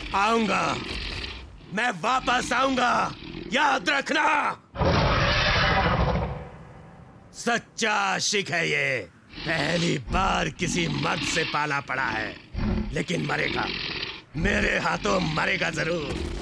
आऊंगा, मैं वापस आऊंगा, याद रखना। सच्चा आशिक है ये, पहली बार किसी मर्द से पाला पड़ा है, लेकिन मरेगा, मेरे हाथों मरेगा जरूर।